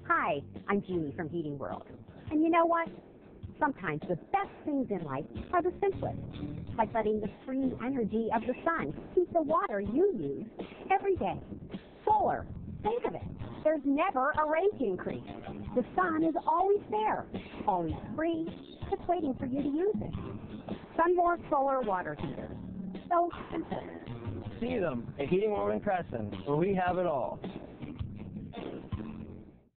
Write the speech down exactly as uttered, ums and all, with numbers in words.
Hi, I'm Jeannie from Heating World. And you know what? Sometimes the best things in life are the simplest, like letting the free energy of the sun heat the water you use every day. Solar, think of it. There's never a rate increase. The sun is always there, always free, just waiting for you to use it. Sunmore Solar Water Heater. So simple. See them at Heating World in Crescent, where we have it all.